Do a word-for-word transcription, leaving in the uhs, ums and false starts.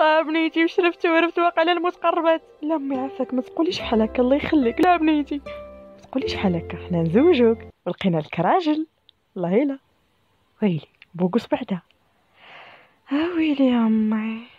اه بنيتي وشرفت وعرفت واقع على المتقربات. لا امي عافاك ما تقوليش بحال هكا الله يخليك. لا بنيتي ما تقوليش بحال هكا، حنا نزوجوك ولقينا لك راجل. الله يلا ويلي بوقس بعدا. اه ويلي يا امي.